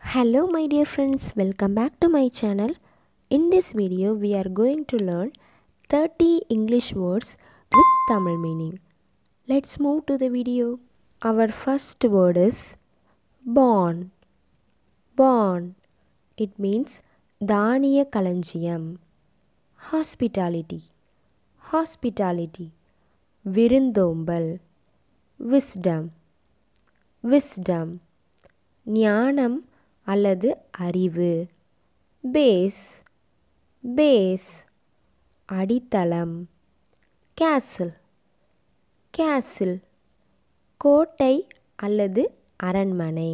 Hello my dear friends, welcome back to my channel. In this video we are going to learn 30 English words with Tamil meaning. Let's move to the video. Our first word is born. Born. It means தானிய களஞ்சியம். Hospitality. Hospitality. விருந்தோம்பல். Wisdom. Wisdom. ஞானம் அல்லது அறிவு. Base. Base. அடித்தளம். Castle. கேசில். கோட்டை அல்லது அரண்மனை.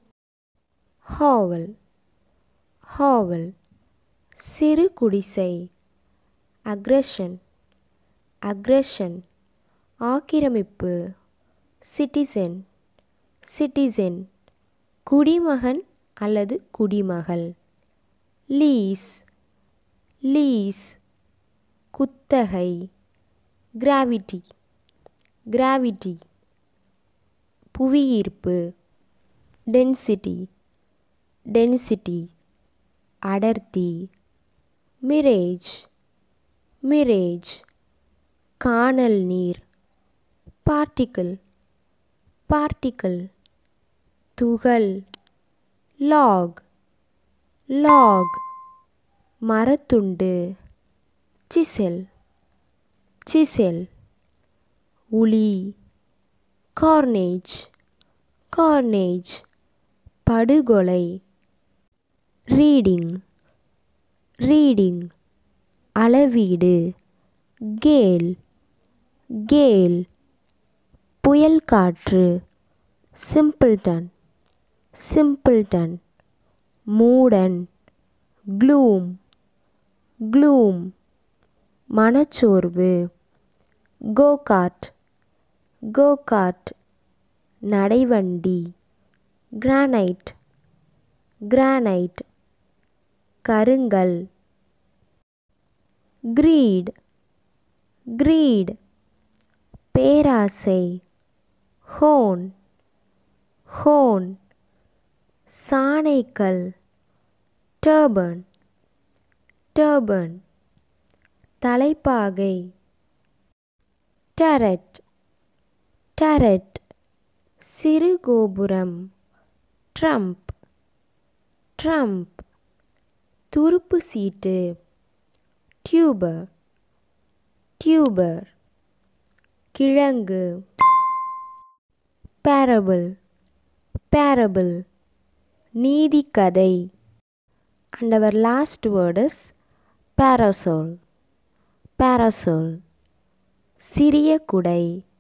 ஹாவல். ஹாவல். சிறு குடிசை. அக்ரஷன். அக்ரஷன். ஆக்கிரமிப்பு. சிட்டிசன். சிட்டிசன். குடிமகன் அல்லது குடிமகள். லீஸ். லீஸ். குத்தகை. கிராவிட்டி. கிராவிட்டி. புவியீர்ப்பு. டென்சிட்டி. டென்சிட்டி. அடர்த்தி. மிரேஜ். மிரேஜ். கானல் நீர். பார்ட்டிக்கிள். பார்ட்டிக்கிள். துகள். லாக். லாக். மரத்துண்டு. சிசெல். சிசெல். உளி. கார்னேஜ். கார்னேஜ். படுகொலை. ரீடிங். ரீடிங். அளவீடு. கேல். கேல். புயல் காற்று. சிம்பிள்டன். சிம்பிள்டன். மூடன். க்ளூம். க்ளூம். மனச்சோர்வு. கோகார்ட். கோகார்ட். நடைவண்டி. கிரானைட். கிரானைட். கருங்கல். கிரீட். கிரீட். பேராசை. ஹோன். ஹோன். சாணைக்கல். டர்பன். டர்பன். தலைப்பாகை. டரெட். டரெட். சிறு கோபுரம். ட்ரம்ப். ட்ரம்ப். துருப்பு சீட்டு. டியூபர். டியூபர். கிழங்கு. parable. Parable. நீதிக்கதை. And our last word is parasol. Parasol. சிறிய குடை.